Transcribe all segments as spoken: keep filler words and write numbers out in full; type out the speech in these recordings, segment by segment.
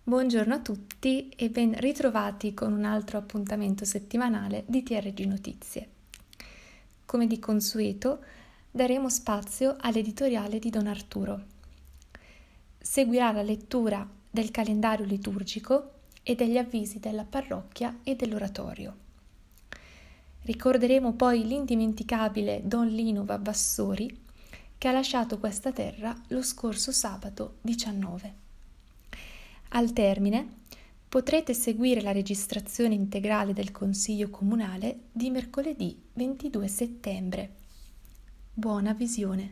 Buongiorno a tutti e ben ritrovati con un altro appuntamento settimanale di T R G Notizie. Come di consueto, daremo spazio all'editoriale di Don Arturo. Seguirà la lettura del calendario liturgico e degli avvisi della parrocchia e dell'oratorio. Ricorderemo poi l'indimenticabile Don Lino Vavassori, che ha lasciato questa terra lo scorso sabato diciannove. Al termine potrete seguire la registrazione integrale del Consiglio Comunale di mercoledì ventidue settembre. Buona visione.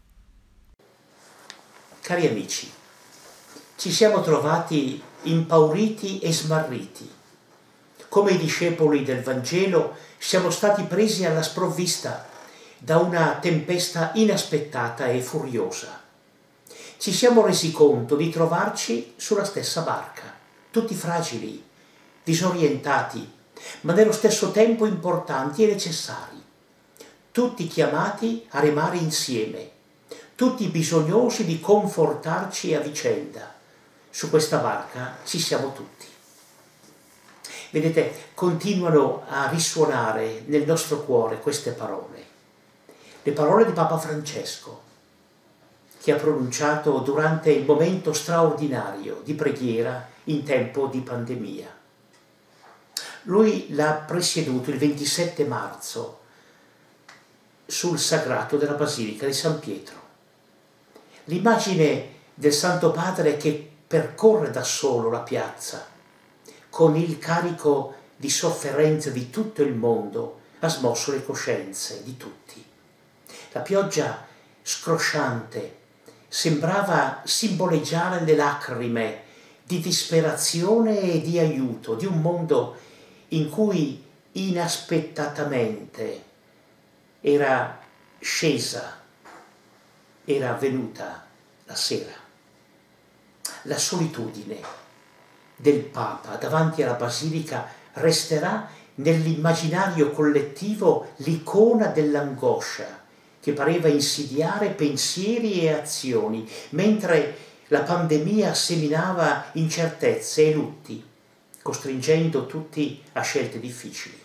Cari amici, ci siamo trovati impauriti e smarriti. Come i discepoli del Vangelo siamo stati presi alla sprovvista da una tempesta inaspettata e furiosa. Ci siamo resi conto di trovarci sulla stessa barca, tutti fragili, disorientati, ma nello stesso tempo importanti e necessari, tutti chiamati a remare insieme, tutti bisognosi di confortarci a vicenda. Su questa barca ci siamo tutti. Vedete, continuano a risuonare nel nostro cuore queste parole, le parole di Papa Francesco, che ha pronunciato durante il momento straordinario di preghiera in tempo di pandemia. Lui l'ha presieduto il ventisette marzo sul sagrato della Basilica di San Pietro. L'immagine del Santo Padre che percorre da solo la piazza, con il carico di sofferenza di tutto il mondo, ha smosso le coscienze di tutti. La pioggia scrosciante sembrava simboleggiare le lacrime di disperazione e di aiuto di un mondo in cui inaspettatamente era scesa, era venuta la sera. La solitudine del Papa davanti alla Basilica resterà nell'immaginario collettivo l'icona dell'angoscia che pareva insidiare pensieri e azioni, mentre la pandemia seminava incertezze e lutti, costringendo tutti a scelte difficili.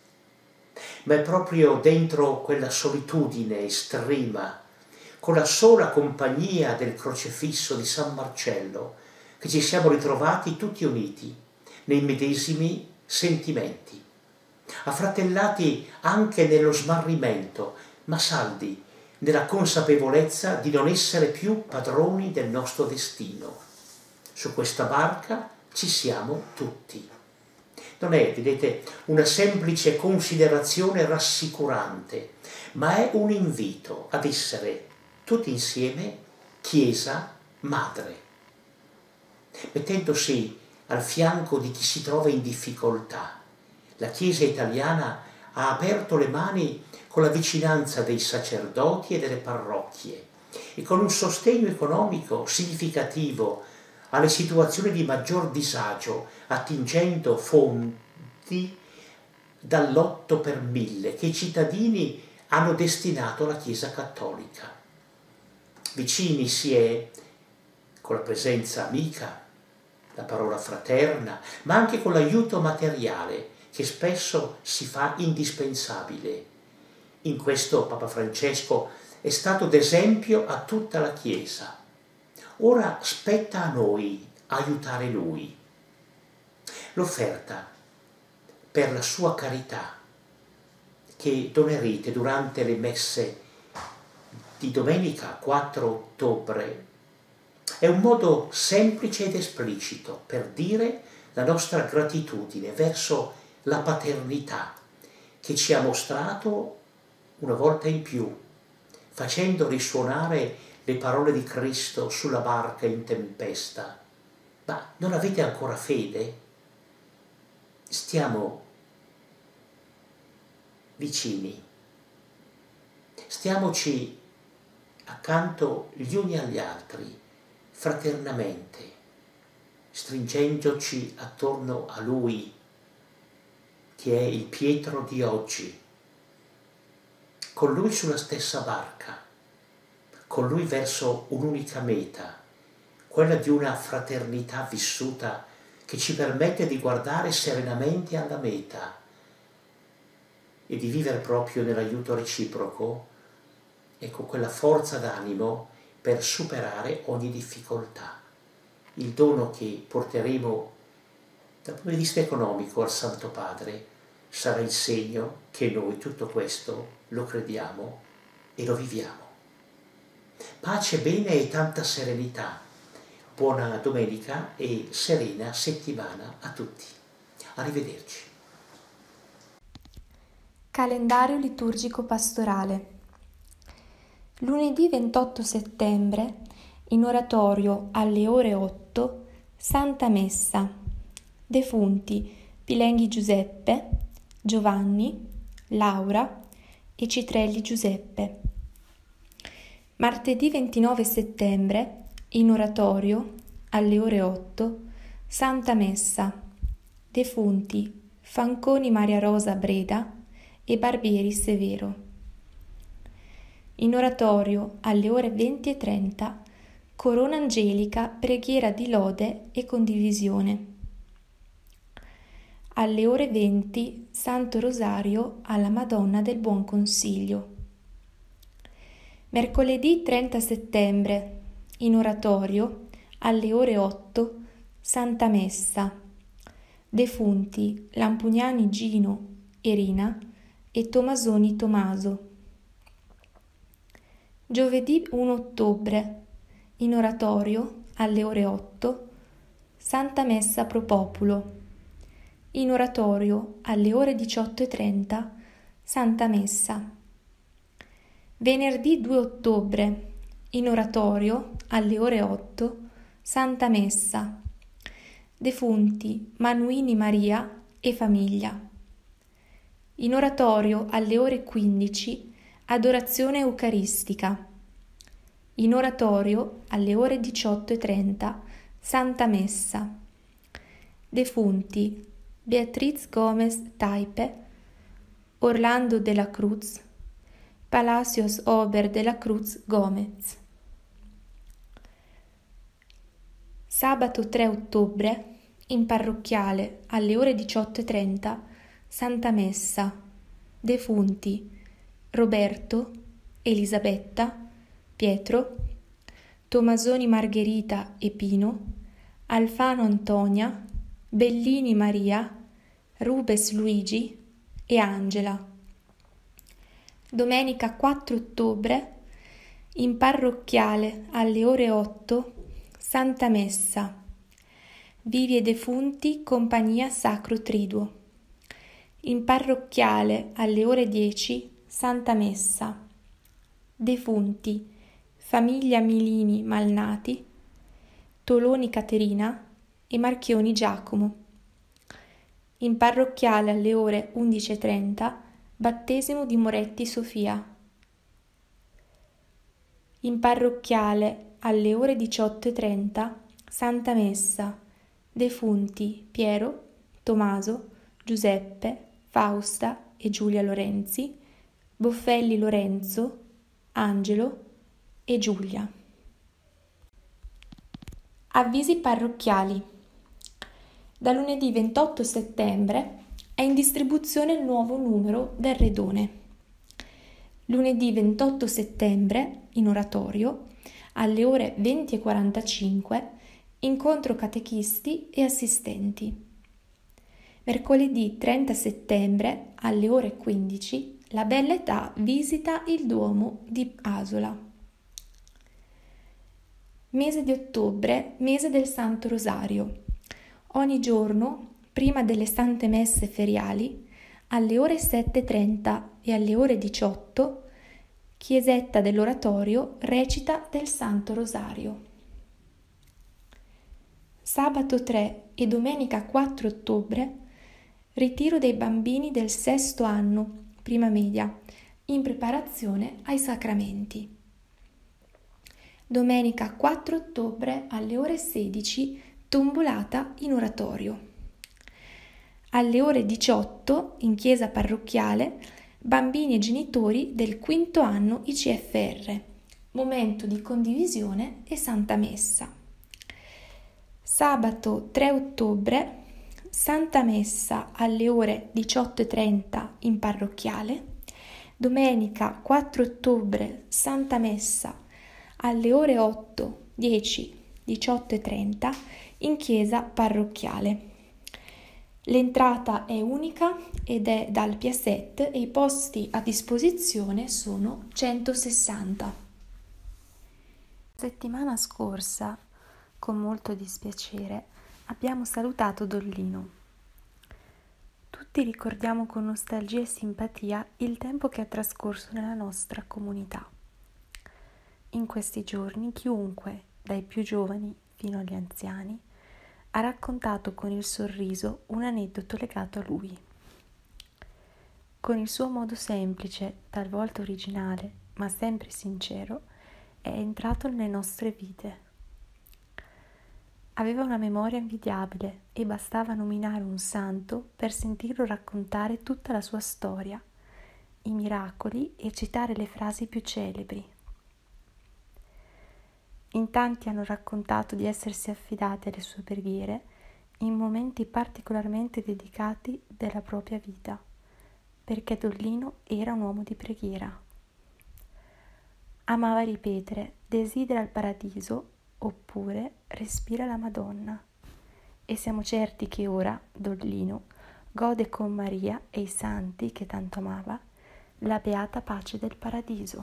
Ma è proprio dentro quella solitudine estrema, con la sola compagnia del crocefisso di San Marcello, che ci siamo ritrovati tutti uniti nei medesimi sentimenti, affratellati anche nello smarrimento, ma saldi nella consapevolezza di non essere più padroni del nostro destino. Su questa barca ci siamo tutti. Non è, vedete, una semplice considerazione rassicurante, ma è un invito ad essere tutti insieme Chiesa Madre, mettendosi al fianco di chi si trova in difficoltà. La Chiesa italiana ha aperto le mani con la vicinanza dei sacerdoti e delle parrocchie e con un sostegno economico significativo alle situazioni di maggior disagio, attingendo fondi dall'otto per mille che i cittadini hanno destinato alla Chiesa Cattolica. Vicini si è con la presenza amica, la parola fraterna, ma anche con l'aiuto materiale che spesso si fa indispensabile. In questo Papa Francesco è stato d'esempio a tutta la Chiesa. Ora spetta a noi aiutare Lui. L'offerta per la sua carità che donerete durante le messe di domenica quattro ottobre è un modo semplice ed esplicito per dire la nostra gratitudine verso la paternità che ci ha mostrato una volta in più, facendo risuonare le parole di Cristo sulla barca in tempesta. Ma non avete ancora fede? Stiamo vicini, stiamoci accanto gli uni agli altri, fraternamente, stringendoci attorno a Lui, che è il Pietro di oggi, con Lui sulla stessa barca, con Lui verso un'unica meta, quella di una fraternità vissuta che ci permette di guardare serenamente alla meta e di vivere proprio nell'aiuto reciproco, ecco, quella forza d'animo per superare ogni difficoltà. Il dono che porteremo dal punto di vista economico al Santo Padre sarà il segno che noi tutto questo lo crediamo e lo viviamo. Pace, bene e tanta serenità. Buona domenica e serena settimana a tutti. Arrivederci. Calendario liturgico pastorale. Lunedì ventotto settembre, in oratorio alle ore otto, Santa Messa. Defunti Pilenghi Giuseppe, Giovanni, Laura e Citrelli Giuseppe. Martedì ventinove settembre, in oratorio alle ore otto, Santa Messa. Defunti Fanconi Maria Rosa Breda e Barbieri Severo. In oratorio alle ore venti e trenta, Corona Angelica, preghiera di lode e condivisione. Alle ore venti, Santo Rosario alla Madonna del Buon Consiglio. Mercoledì trenta settembre, in oratorio, alle ore otto, Santa Messa. Defunti Lampugnani Gino e Rina e Tomasoni Tomaso. Giovedì primo ottobre, in oratorio, alle ore otto, Santa Messa pro Populo. In oratorio alle ore diciotto e trenta, Santa Messa. Venerdì due ottobre, in oratorio alle ore otto, Santa Messa. Defunti Manuini Maria e famiglia. In oratorio alle ore quindici, adorazione eucaristica. In oratorio alle ore diciotto e trenta, Santa Messa. Defunti Beatriz Gomez Taipe, Orlando de la Cruz, Palacios Ober de la Cruz Gomez. Sabato tre ottobre, in parrocchiale alle ore diciotto e trenta, Santa Messa. Defunti Roberto, Elisabetta, Pietro, Tomasoni Margherita e Pino, Alfano Antonia, Bellini Maria, Rubes Luigi e Angela. Domenica quattro ottobre, in parrocchiale alle ore otto, Santa Messa. Vivi e defunti, Compagnia Sacro Triduo. In parrocchiale alle ore dieci, Santa Messa. Defunti Famiglia Milini Malnati, Toloni Caterina e Marchioni Giacomo. In parrocchiale alle ore undici e trenta, battesimo di Moretti Sofia. In parrocchiale alle ore diciotto e trenta, Santa Messa. Defunti Piero, Tommaso, Giuseppe, Fausta e Giulia Lorenzi, Boffelli Lorenzo, Angelo e Giulia. Avvisi parrocchiali. Da lunedì ventotto settembre è in distribuzione il nuovo numero del Redone. Lunedì ventotto settembre, in oratorio, alle ore venti e quarantacinque, incontro catechisti e assistenti. Mercoledì trenta settembre, alle ore quindici, la Bella Età visita il Duomo di Asola. Mese di ottobre, mese del Santo Rosario. Ogni giorno, prima delle Sante Messe feriali, alle ore sette e trenta e alle ore diciotto, Chiesetta dell'Oratorio recita del Santo Rosario. Sabato tre e domenica quattro ottobre, ritiro dei bambini del sesto anno, prima media, in preparazione ai sacramenti. Domenica quattro ottobre alle ore sedici, tombolata in oratorio. Alle ore diciotto, in chiesa parrocchiale, bambini e genitori del quinto anno I C F R, momento di condivisione e Santa Messa. Sabato tre ottobre, Santa Messa alle ore diciotto e trenta in parrocchiale. Domenica quattro ottobre, Santa Messa alle ore otto, dieci, diciotto e trenta in chiesa parrocchiale. L'entrata è unica ed è dal Piaset e i posti a disposizione sono centosessanta. Settimana scorsa, con molto dispiacere, abbiamo salutato Dollino. Tutti ricordiamo con nostalgia e simpatia il tempo che è trascorso nella nostra comunità. In questi giorni chiunque, dai più giovani fino agli anziani, ha raccontato con il sorriso un aneddoto legato a lui. Con il suo modo semplice, talvolta originale, ma sempre sincero, è entrato nelle nostre vite. Aveva una memoria invidiabile e bastava nominare un santo per sentirlo raccontare tutta la sua storia, i miracoli e citare le frasi più celebri. In tanti hanno raccontato di essersi affidati alle sue preghiere in momenti particolarmente dedicati della propria vita, perché Dollino era un uomo di preghiera. Amava ripetere: desidera il paradiso oppure respira la Madonna. E siamo certi che ora Dollino gode con Maria e i santi che tanto amava la beata pace del paradiso.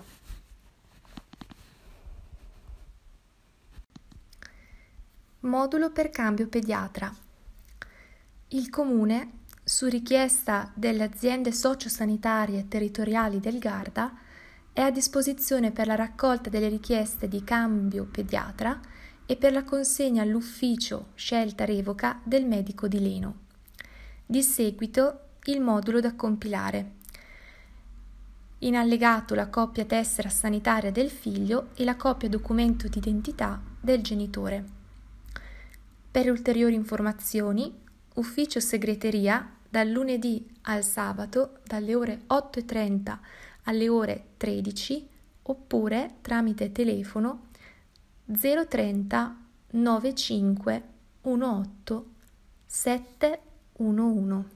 Modulo per cambio pediatra. Il Comune, su richiesta delle aziende sociosanitarie territoriali del Garda, è a disposizione per la raccolta delle richieste di cambio pediatra e per la consegna all'ufficio scelta revoca del medico di Leno. Di seguito il modulo da compilare. In allegato la copia tessera sanitaria del figlio e la copia documento d'identità del genitore. Per ulteriori informazioni, ufficio segreteria dal lunedì al sabato dalle ore otto e trenta alle ore tredici oppure tramite telefono zero trenta novantacinque diciotto settecentoundici.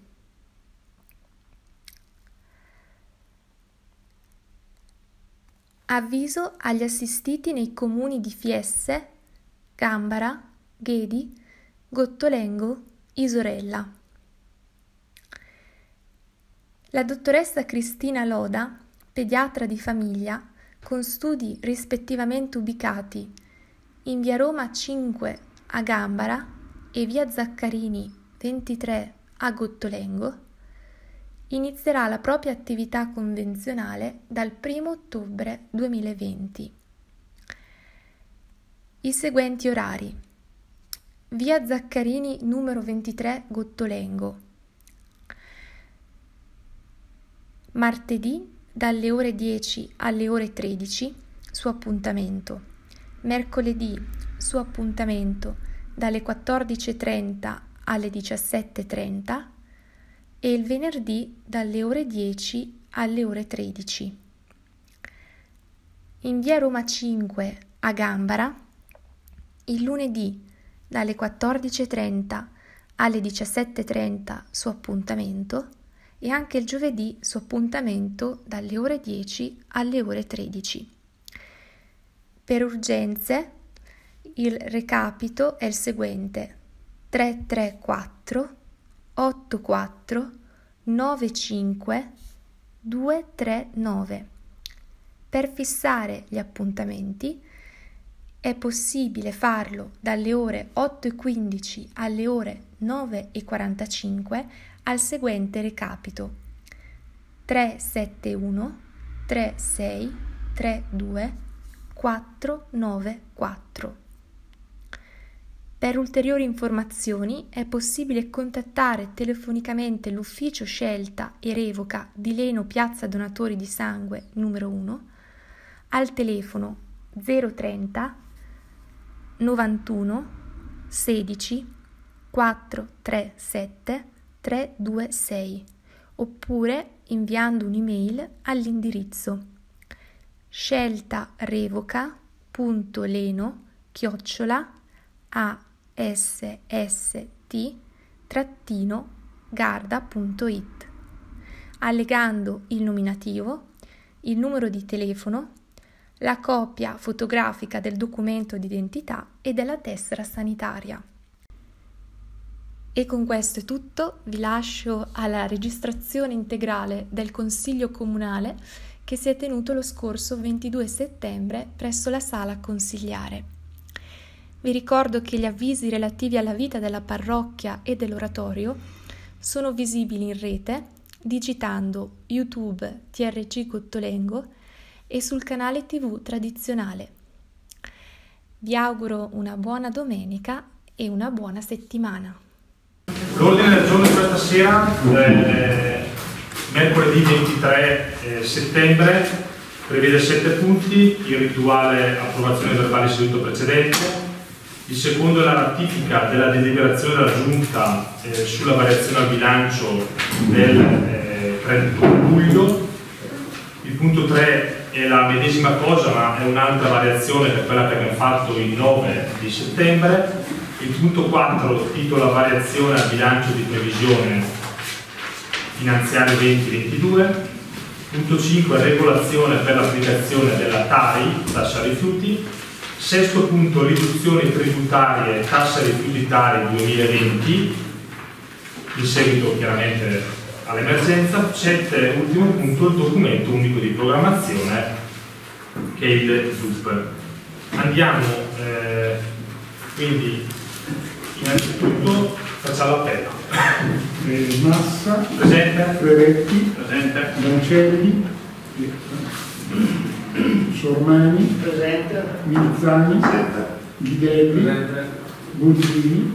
Avviso agli assistiti nei comuni di Fiesse, Gambara, Ghedi, Gottolengo, Isorella. La dottoressa Cristina Loda, pediatra di famiglia, con studi rispettivamente ubicati in via Roma cinque a Gambara e via Zaccarini ventitré a Gottolengo, inizierà la propria attività convenzionale dal primo ottobre duemilaventi. I seguenti orari: via Zaccarini numero ventitré Gottolengo, martedì dalle ore dieci alle ore tredici su appuntamento, mercoledì su appuntamento dalle quattordici e trenta alle diciassette e trenta e il venerdì dalle ore dieci alle ore tredici. In via Roma cinque a Gambara, il lunedì dalle quattordici e trenta alle diciassette e trenta su appuntamento e anche il giovedì su appuntamento dalle ore dieci alle ore tredici. Per urgenze il recapito è il seguente: tre tre quattro otto quattro nove cinque due tre nove. Per fissare gli appuntamenti è possibile farlo dalle ore otto e quindici alle ore nove e quarantacinque al seguente recapito: tre sette uno tre sei tre due quattro nove quattro. Per ulteriori informazioni è possibile contattare telefonicamente l'ufficio scelta e revoca di Leno Piazza Donatori di Sangue numero uno al telefono zero trenta novantuno sedici quattrocentotrentasette trecentoventisei oppure inviando un'email all'indirizzo sceltarevoca punto leno chiocciola a s s t garda punto i t, allegando il nominativo, il numero di telefono, la copia fotografica del documento d'identità e della tessera sanitaria. E con questo è tutto, vi lascio alla registrazione integrale del Consiglio Comunale che si è tenuto lo scorso ventidue settembre presso la Sala Consigliare. Vi ricordo che gli avvisi relativi alla vita della parrocchia e dell'oratorio sono visibili in rete digitando YouTube T R C Cottolengo e sul canale tivù tradizionale. Vi auguro una buona domenica e una buona settimana. L'ordine del giorno di questa sera, eh, mercoledì ventitré eh, settembre, prevede sette punti: il rituale approvazione verbale seduto precedente, il secondo è la ratifica della deliberazione della Giunta eh, sulla variazione al bilancio del eh, trentadue luglio, il punto tre è la medesima cosa ma è un'altra variazione per quella che abbiamo fatto il nove di settembre, il punto quattro titola variazione al bilancio di previsione finanziario venti ventidue, punto cinque regolazione per l'applicazione della T A R I, tassa rifiuti, sesto punto riduzioni tributarie tassa rifiuti T A R I duemilaventi, in seguito chiaramente all'emergenza, sette ultimo punto il documento unico di programmazione che è il D U P. Andiamo eh, quindi innanzitutto facciamo l'appello. Eh, Massa, Presente. Freretti, Presente. Lancelli, Sormani, Presente. Milizzani, Ghidelli, Boldrini,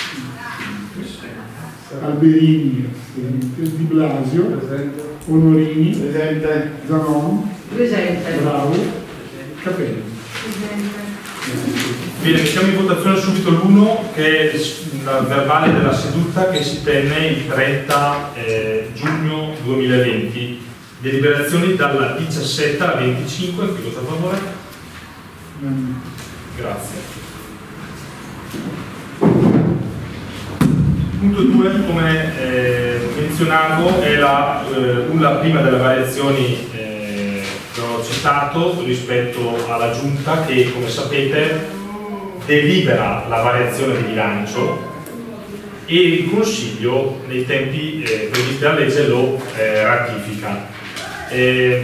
Alberini, Di Blasio, Onorini, Presente. Zanon, Presente. Bravo, Capelli. Bene, mettiamo in votazione subito l'uno, che è il verbale della seduta che si tenne il trenta eh, giugno duemilaventi. Deliberazioni dalla diciassette alla venticinque, chi vota a favore? Mm. Grazie. Punto due, come eh, menzionavo, è la, eh, una prima delle variazioni eh, che ho citato rispetto alla Giunta che, come sapete, delibera la variazione di bilancio e il Consiglio nei tempi eh, previsti dalla legge lo eh, ratifica. Eh,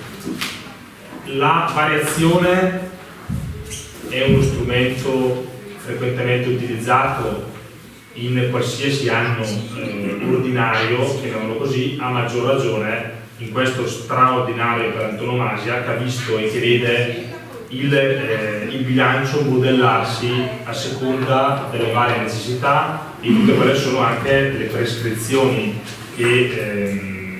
la variazione è uno strumento frequentemente utilizzato in qualsiasi anno eh, ordinario, chiamiamolo così, a maggior ragione in questo straordinario per antonomasia che ha visto e che vede il, eh, il bilancio modellarsi a seconda delle varie necessità e tutte quelle sono anche le prescrizioni che, ehm,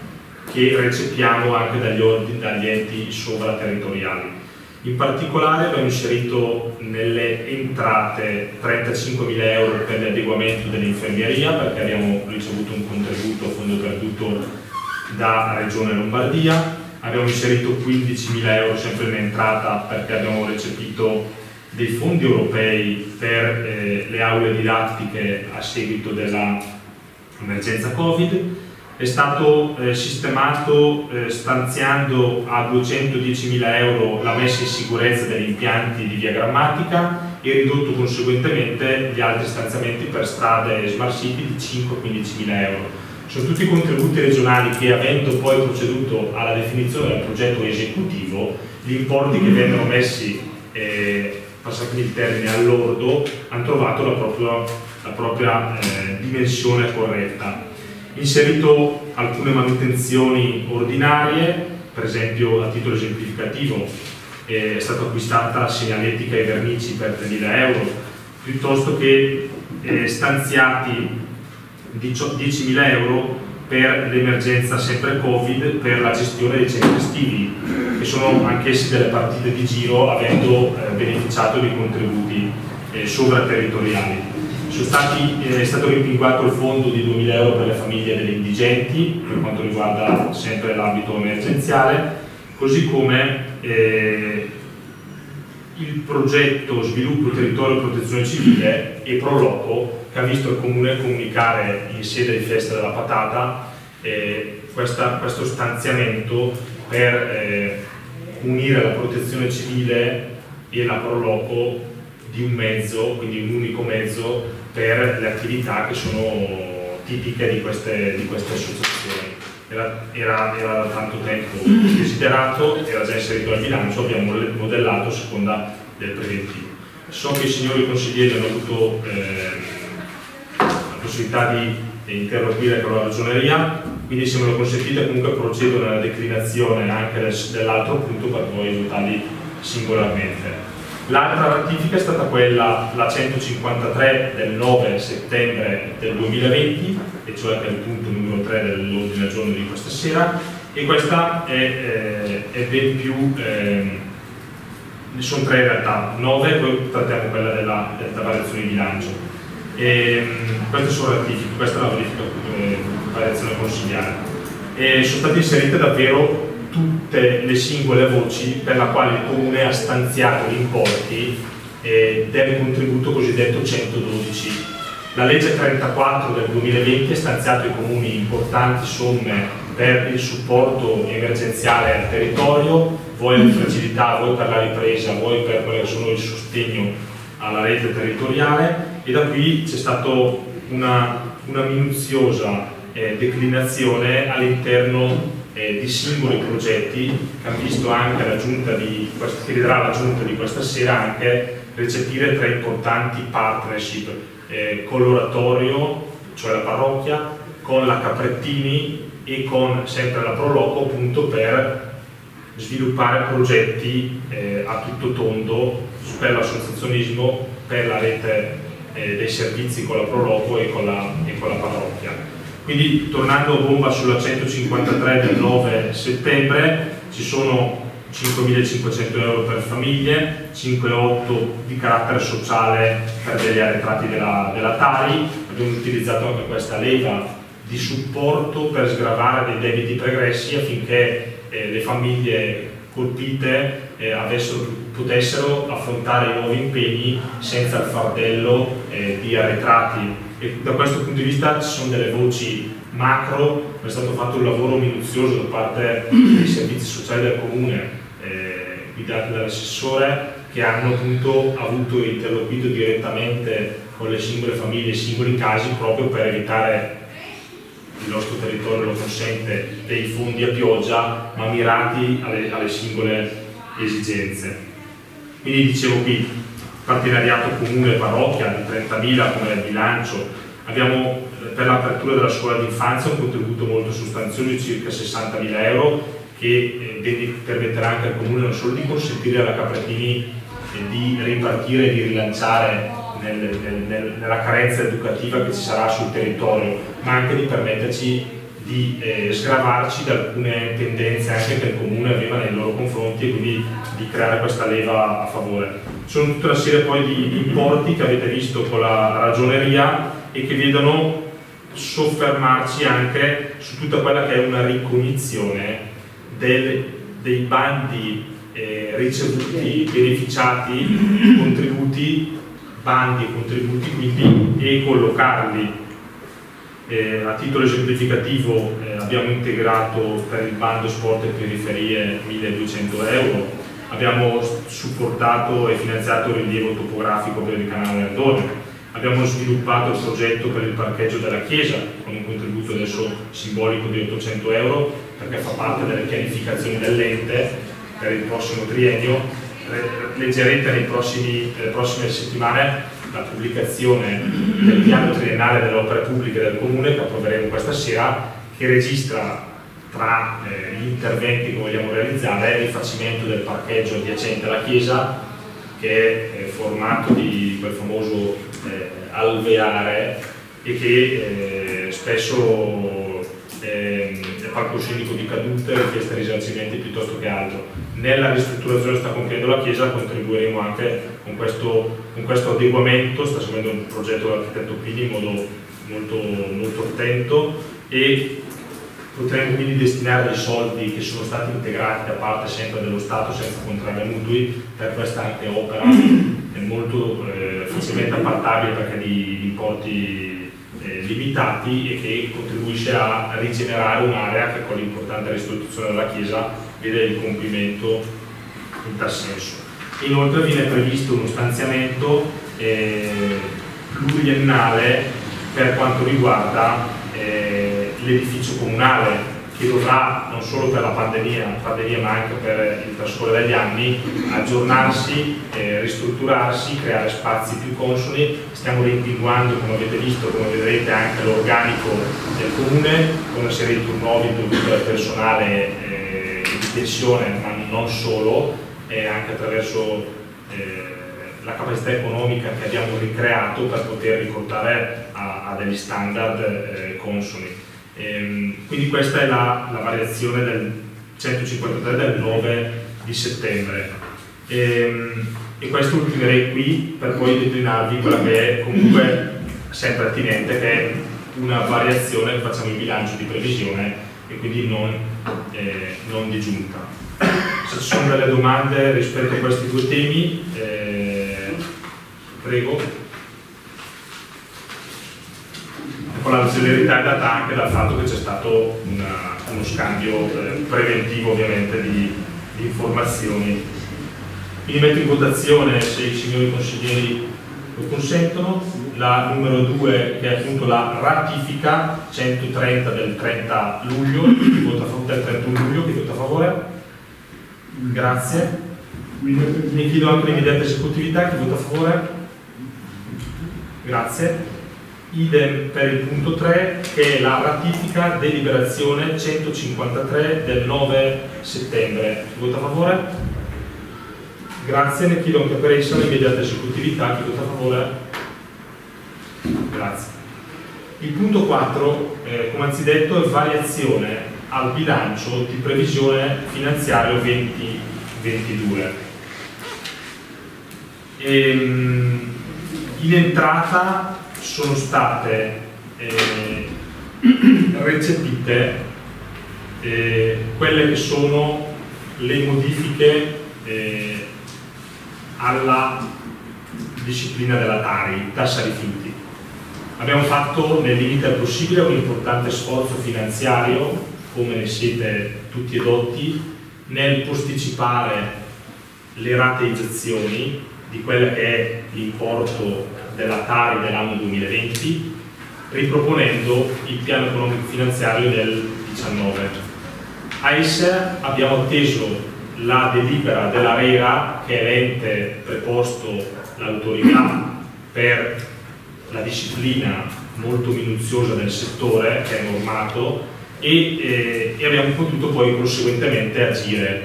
che recepiamo anche dagli, ordini, dagli enti sovraterritoriali. In particolare abbiamo inserito nelle entrate trentacinquemila euro per l'adeguamento dell'infermieria perché abbiamo ricevuto un contributo a fondo perduto da Regione Lombardia, abbiamo inserito quindicimila euro sempre in entrata perché abbiamo recepito dei fondi europei per eh, le aule didattiche a seguito dell'emergenza Covid. È stato eh, sistemato eh, stanziando a duecentodiecimila euro la messa in sicurezza degli impianti di via Grammatica e ridotto conseguentemente gli altri stanziamenti per strade e smart city di cinque a quindicimila euro. Sono tutti contributi regionali che, avendo poi proceduto alla definizione del progetto esecutivo, gli importi che vennero messi, eh, passatemi il termine, all'ordo, hanno trovato la propria, la propria eh, dimensione corretta. Inserito alcune manutenzioni ordinarie, per esempio a titolo esemplificativo eh, è stata acquistata segnaletica e vernici per tremila euro, piuttosto che eh, stanziati diecimila euro per l'emergenza sempre Covid per la gestione dei centri estivi, che sono anch'essi delle partite di giro avendo eh, beneficiato di contributi eh, sovraterritoriali. Sono stati, eh, è stato rimpinguato il fondo di duemila euro per le famiglie degli indigenti per quanto riguarda sempre l'ambito emergenziale, così come eh, il progetto Sviluppo Territorio e Protezione Civile e Proloco, che ha visto il Comune comunicare in sede di Festa della Patata eh, questa, questo stanziamento per eh, unire la Protezione Civile e la Proloco di un mezzo, quindi un unico mezzo per le attività che sono tipiche di queste, di queste associazioni. Era, era, era da tanto tempo desiderato, era già inserito nel bilancio, abbiamo modellato a seconda del preventivo. So che i signori consiglieri hanno avuto eh, la possibilità di interloquire con la ragioneria, quindi se me lo consentite comunque procedo nella declinazione anche del, dell'altro punto per poi votarli singolarmente. L'altra ratifica è stata quella, la centocinquantatré del nove settembre del duemilaventi, e cioè che è il punto numero tre dell'ordine del giorno di questa sera, e questa è, eh, è ben più, eh, ne sono tre in realtà, nove, poi trattiamo quella della, della variazione di bilancio. E, queste sono ratifiche, questa è la verifica eh, variazione consigliare. E sono state inserite davvero tutte le singole voci per la quale il Comune ha stanziato gli importi eh, del contributo cosiddetto centododici. La legge trentaquattro del duemilaventi ha stanziato ai Comuni importanti somme per il supporto emergenziale al territorio, vuoi per fragilità, vuoi per la ripresa, vuoi per quello che sono il sostegno alla rete territoriale, e da qui c'è stata una, una minuziosa eh, declinazione all'interno Eh, di singoli progetti che hanno visto anche la giunta di che vedrà la giunta di questa sera anche recepire tre importanti partnership eh, con l'oratorio, cioè la parrocchia, con la Caprettini e con sempre la Proloco, appunto per sviluppare progetti eh, a tutto tondo per l'associazionismo, per la rete eh, dei servizi con la Proloco e con la, e con la parrocchia. Quindi, tornando a bomba sulla centocinquantatré del nove settembre, ci sono cinquemilacinquecento euro per famiglie, cinque virgola otto di carattere sociale per degli arretrati della, della Tari. Abbiamo utilizzato anche questa leva di supporto per sgravare dei debiti pregressi affinché eh, le famiglie colpite eh, avessero, potessero affrontare i nuovi impegni senza il fardello eh, di arretrati. E da questo punto di vista ci sono delle voci macro, è stato fatto un lavoro minuzioso da parte dei servizi sociali del Comune, eh, guidati dall'assessore, che hanno appunto avuto interloquito direttamente con le singole famiglie, i singoli casi, proprio per evitare, il nostro territorio lo consente, dei fondi a pioggia, ma mirati alle, alle singole esigenze. Quindi dicevo qui, partenariato comune parrocchia di trentamila come bilancio, abbiamo per l'apertura della scuola d'infanzia un contributo molto sostanzioso di circa sessantamila euro che eh, permetterà anche al Comune non solo di consentire alla Caprettini eh, di ripartire e di rilanciare nel, nel, nel, nella carenza educativa che ci sarà sul territorio, ma anche di permetterci di eh, sgravarci da alcune tendenze anche che il Comune aveva nei loro confronti e quindi di creare questa leva a favore. Sono tutta una serie poi di importi che avete visto con la ragioneria e che vedono soffermarci anche su tutta quella che è una ricognizione del, dei bandi eh, ricevuti, beneficiati, contributi, bandi e contributi quindi, e collocarli. Eh, a titolo esemplificativo eh, abbiamo integrato per il bando sport e periferie milleduecento euro, abbiamo supportato e finanziato il rilievo topografico per il canale Ardone, abbiamo sviluppato il progetto per il parcheggio della chiesa con un contributo adesso simbolico di ottocento euro perché fa parte delle pianificazioni dell'ente per il prossimo triennio. Leggerete nei prossimi, nelle prossime settimane la pubblicazione del piano triennale delle opere pubbliche del Comune che approveremo questa sera, che registra tra eh, gli interventi che vogliamo realizzare il rifacimento del parcheggio adiacente alla chiesa, che è formato di quel famoso eh, alveare e che eh, spesso eh, è palcoscenico di cadute, richieste risarcimenti piuttosto che altro. Nella ristrutturazione che sta compiendo la chiesa contribuiremo anche con questo, con questo adeguamento, sta seguendo un progetto dell'architetto Pini in modo molto, molto attento, e potremo quindi destinare dei soldi che sono stati integrati da parte sempre dello Stato senza contrarre mutui per questa anche opera è molto eh, facilmente appartabile perché di importi eh, limitati e che contribuisce a rigenerare un'area che con l'importante ristrutturazione della chiesa vede il compimento in tal senso. Inoltre viene previsto uno stanziamento eh, pluriennale per quanto riguarda eh, l'edificio comunale, che dovrà, non solo per la pandemia, pandemia ma anche per il trascorrere degli anni, aggiornarsi, eh, ristrutturarsi, creare spazi più consoni. Stiamo rimpinguando, come avete visto, come vedrete, anche l'organico del comune, con una serie di turnover dovuti al personale eh, di pensione, ma non solo, eh, anche attraverso eh, la capacità economica che abbiamo ricreato per poter riportare a, a degli standard eh, consoni. Ehm, quindi questa è la, la variazione del centocinquantatré del nove di settembre. Ehm, e questo ultimerei qui per poi declinarvi quella che è comunque sempre attinente, che è una variazione che facciamo in bilancio di previsione e quindi non, eh, non di giunta. Se ci sono delle domande rispetto a questi due temi, eh, prego. Con la celerità è data anche dal fatto che c'è stato una, uno scambio eh, preventivo ovviamente di, di informazioni. Quindi metto in votazione, se i signori consiglieri lo consentono, la numero due, che è appunto la ratifica centotrenta del trenta luglio, chi vota a favore, del trentuno luglio, chi vota a favore? Grazie. Mi chiedo anche l'immediata esecutività, chi vota a favore? Grazie. Idem per il punto tre, che è la ratifica deliberazione centocinquantatré del nove settembre. Chi vota a favore? Grazie. Ne chiedo anche per essa l'immediata esecutività. Chi vota a favore? Grazie. Il punto quattro, eh, come anzidetto, è variazione al bilancio di previsione finanziario venti ventidue. Ehm, in entrata sono state eh, recepite eh, quelle che sono le modifiche eh, alla disciplina della Tari, tassa rifiuti. Abbiamo fatto nel limite del possibile un importante sforzo finanziario, come ne siete tutti edotti, nel posticipare le rateizzazioni di quello che è l'importo della Tari dell'anno duemilaventi, riproponendo il piano economico finanziario del diciannove. A essa abbiamo atteso la delibera dell'ARERA, che è l'ente preposto l'autorità per la disciplina molto minuziosa del settore, che è normato, e, eh, e abbiamo potuto poi conseguentemente agire.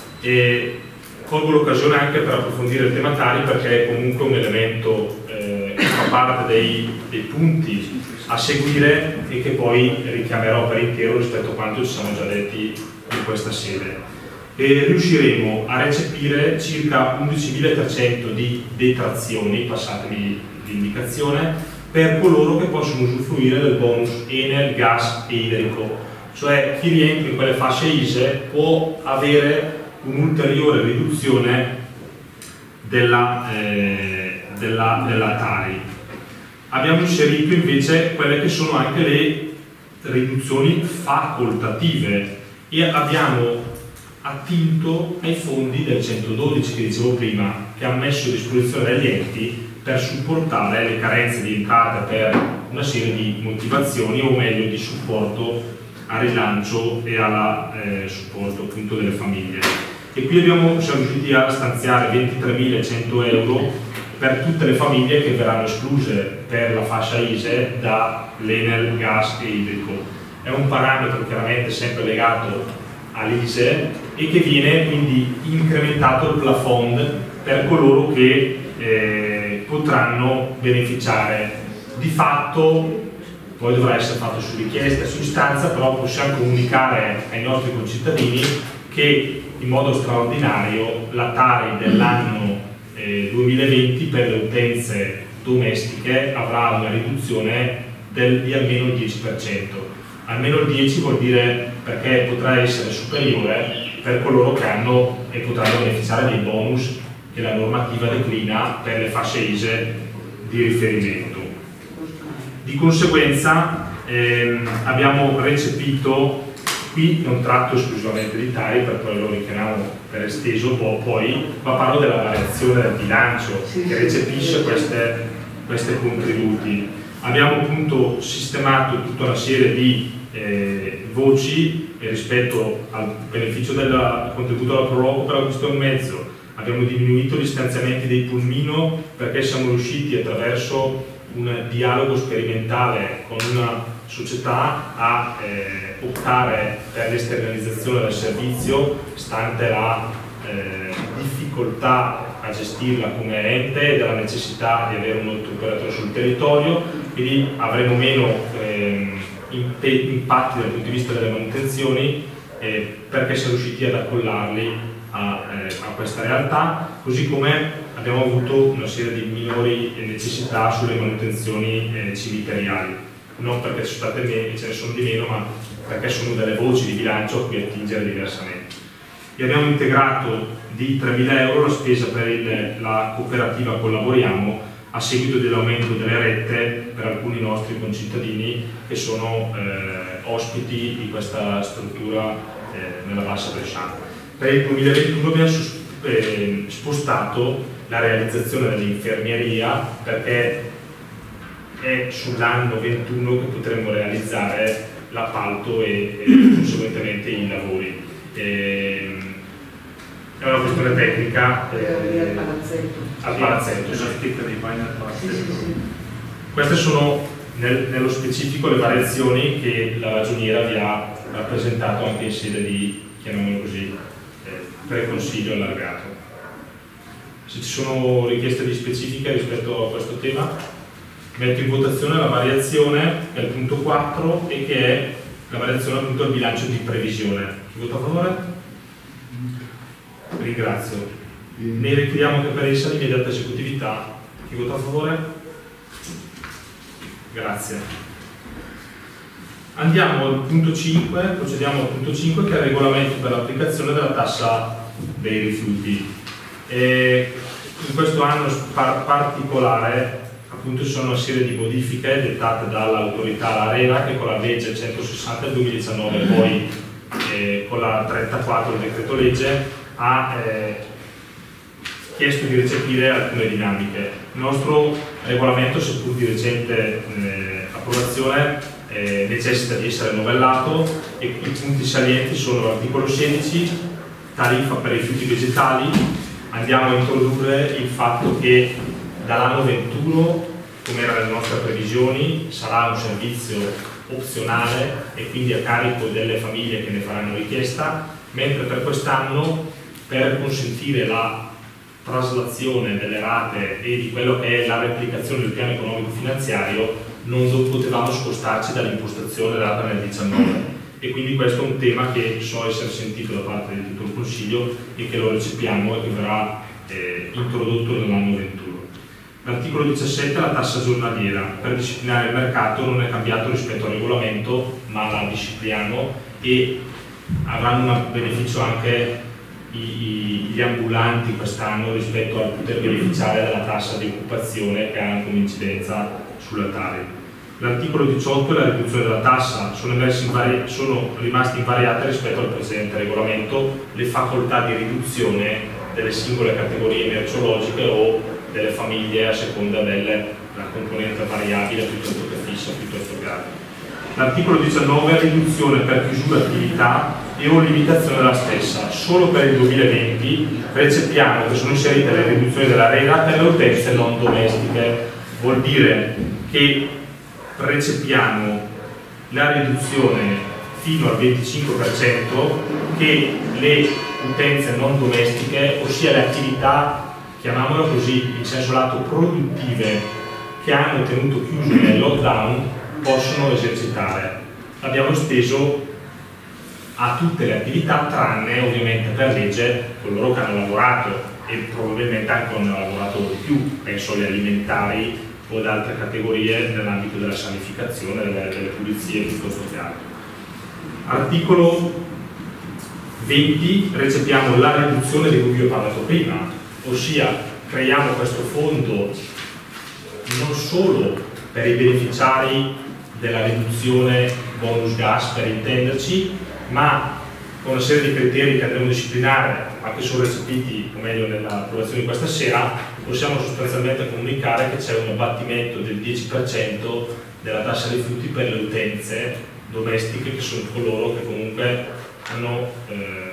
E colgo l'occasione anche per approfondire il tema Tari, perché è comunque un elemento eh, che fa parte dei, dei punti a seguire e che poi richiamerò per intero rispetto a quanto ci siamo già detti in questa sede. E riusciremo a recepire circa undicimilatrecento di detrazioni, passatemi l'indicazione, per coloro che possono usufruire del bonus Enel, gas e idrico, cioè chi rientra in quelle fasce I S E E può avere un'ulteriore riduzione della, eh, della, della Tari. Abbiamo inserito invece quelle che sono anche le riduzioni facoltative e abbiamo attinto ai fondi del centododici che dicevo prima, che ha messo a disposizione degli enti per supportare le carenze di entrate per una serie di motivazioni, o meglio di supporto al rilancio e al eh, supporto appunto delle famiglie. E qui abbiamo, siamo riusciti a stanziare ventitremilacento euro per tutte le famiglie che verranno escluse per la fascia I S E E dall'Enel, gas e idrico. È un parametro chiaramente sempre legato all'I S E E e che viene quindi incrementato il plafond per coloro che eh, potranno beneficiare. Di fatto poi dovrà essere fatto su richiesta e su istanza, però possiamo comunicare ai nostri concittadini che in modo straordinario la Tari dell'anno eh, duemilaventi per le utenze domestiche avrà una riduzione del, di almeno il dieci per cento. almeno il dieci vuol dire perché potrà essere superiore per coloro che hanno e potranno beneficiare dei bonus che la normativa declina per le fasce I S E E di riferimento. Di conseguenza ehm, abbiamo recepito, qui non tratto esclusivamente di tagli, per poi lo richiamiamo per esteso, poi ma parlo della variazione del bilancio che recepisce queste, questi contributi. Abbiamo appunto sistemato tutta una serie di eh, voci e rispetto al beneficio del contributo alla proroga per l'acquisto del mezzo. Abbiamo diminuito gli stanziamenti dei pulmino perché siamo riusciti attraverso un dialogo sperimentale con una società a eh, optare per l'esternalizzazione del servizio, stante la eh, difficoltà a gestirla come ente e della necessità di avere un altro operatore sul territorio, quindi avremo meno eh, impatti dal punto di vista delle manutenzioni eh, perché siamo riusciti ad accollarli a, eh, a questa realtà, così come abbiamo avuto una serie di minori necessità sulle manutenzioni eh, cimiteriali, non perché ce ne sono di meno, ma perché sono delle voci di bilancio a cui attingere diversamente. E abbiamo integrato di tremila euro la spesa per il, la cooperativa Collaboriamo a seguito dell'aumento delle rette per alcuni nostri concittadini che sono eh, ospiti di questa struttura eh, nella Bassa Bresciana. Per il duemilaventuno abbiamo eh, spostato la realizzazione dell'infermieria perché è sull'anno ventuno che potremo realizzare l'appalto e, e conseguentemente i lavori. E, è una questione tecnica eh, al palazzetto, al palazzetto sì. Queste sono nel, nello specifico le variazioni che la ragioniera vi ha rappresentato anche in sede di, chiamiamolo così, eh, preconsiglio allargato. Se ci sono richieste di specifiche rispetto a questo tema, metto in votazione la variazione del punto quattro e che è la variazione appunto del bilancio di previsione. Chi vota a favore? Ringrazio. Ne richiediamo che per essa l'immediata esecutività. Chi vota a favore? Grazie. Andiamo al punto cinque, procediamo al punto cinque che è il regolamento per l'applicazione della tassa dei rifiuti. E in questo anno particolare appunto ci sono una serie di modifiche dettate dall'autorità ARERA che con la legge centosessanta del duemiladiciannove e poi eh, con la trentaquattro del decreto legge ha eh, chiesto di recepire alcune dinamiche. Il nostro regolamento, seppur di recente eh, approvazione, eh, necessita di essere novellato e i punti salienti sono l'articolo sedici, tariffa per i rifiuti vegetali. Andiamo a introdurre il fatto che dall'anno ventuno, come era nelle nostre previsioni, sarà un servizio opzionale e quindi a carico delle famiglie che ne faranno richiesta, mentre per quest'anno, per consentire la traslazione delle rate e di quello che è la replicazione del piano economico finanziario, non potevamo scostarci dall'impostazione data nel diciannove. E quindi questo è un tema che so essere sentito da parte di tutto il Consiglio e che lo recepiamo e che verrà eh, introdotto nell'anno ventuno. L'articolo diciassette, la tassa giornaliera. Per disciplinare il mercato non è cambiato rispetto al regolamento, ma la discipliniamo e avranno un beneficio anche i, i, gli ambulanti quest'anno rispetto al poter beneficiare della tassa di occupazione che ha come incidenza sulla Tari. L'articolo diciotto e la riduzione della tassa sono, in sono rimaste invariate rispetto al precedente regolamento le facoltà di riduzione delle singole categorie merceologiche o delle famiglie a seconda della componente variabile piuttosto che fissa piuttosto che alta. L'articolo diciannove, riduzione per chiusura attività e o limitazione della stessa. Solo per il duemilaventi recepiamo che sono inserite le riduzioni della RERA per le utenze non domestiche. Vuol dire che recepiamo la riduzione fino al venticinque per cento che le utenze non domestiche, ossia le attività, chiamiamolo così, in senso lato produttive, che hanno tenuto chiuso nel lockdown, possono esercitare. L'abbiamo esteso a tutte le attività, tranne ovviamente per legge coloro che hanno lavorato e probabilmente anche hanno lavorato di più, penso alle alimentari o ad altre categorie nell'ambito della sanificazione, delle, delle pulizie piuttosto che altro. Articolo venti, recepiamo la riduzione di cui vi ho parlato prima, ossia creiamo questo fondo non solo per i beneficiari della riduzione bonus gas, per intenderci, ma con una serie di criteri che andremo a disciplinare, ma che sono recepiti, o meglio, nell'approvazione di questa sera, possiamo sostanzialmente comunicare che c'è un abbattimento del dieci per cento della tassa rifiuti per le utenze domestiche, che sono coloro che comunque hanno, eh,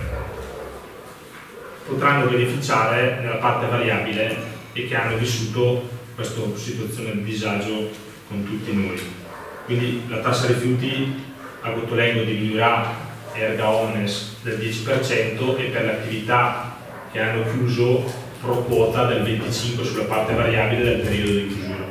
potranno beneficiare nella parte variabile e che hanno vissuto questa situazione di disagio con tutti noi. Quindi la tassa rifiuti a Gottolengo diminuirà erga omnes del dieci per cento e per le attività che hanno chiuso pro quota del venticinque per cento sulla parte variabile del periodo di chiusura.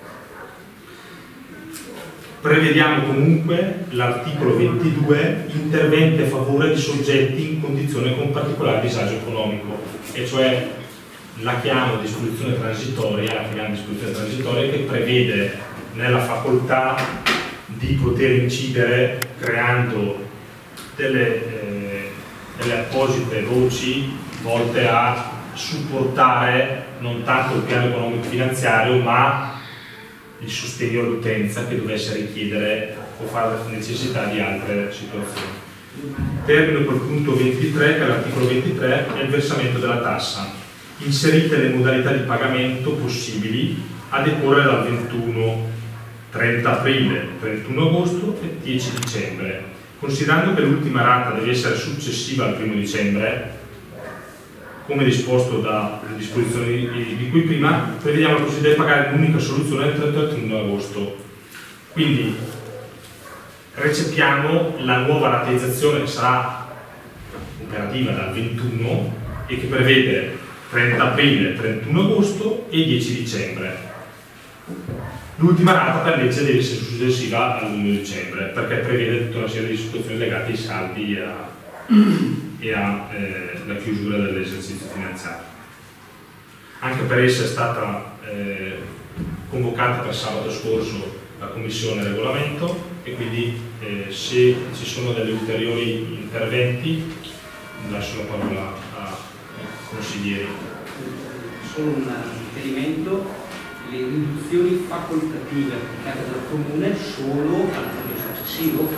Prevediamo comunque l'articolo ventidue, interventi a favore di soggetti in condizione con particolare disagio economico, e cioè la chiamo disposizione transitoria, la chiamiamo disposizione transitoria che prevede nella facoltà di poter incidere creando delle, eh, delle apposite voci volte a supportare non tanto il piano economico finanziario ma il sostegno all'utenza che dovesse richiedere o fare necessità di altre situazioni. Termino col punto ventitré, che è l'articolo ventitré, è il versamento della tassa. Inserite le modalità di pagamento possibili a decorrere dal ventuno, trenta aprile, trentuno agosto e dieci dicembre. Considerando che l'ultima rata deve essere successiva al primo dicembre, come disposto dalle disposizioni di, di cui prima, prevediamo la possibilità di pagare l'unica soluzione del trentuno agosto. Quindi recepiamo la nuova rateizzazione che sarà operativa dal ventuno e che prevede trenta aprile, trentuno agosto e dieci dicembre. L'ultima rata per legge deve essere successiva all'primo dicembre perché prevede tutta una serie di situazioni legate ai saldi e a, e a eh, la chiusura dell'esercizio finanziario. Anche per essa è stata eh, convocata per sabato scorso la commissione regolamento e quindi eh, se ci sono degli ulteriori interventi lascio la parola ai consiglieri. Solo un riferimento: le riduzioni facoltative applicate dal Comune solo all'anno successivo,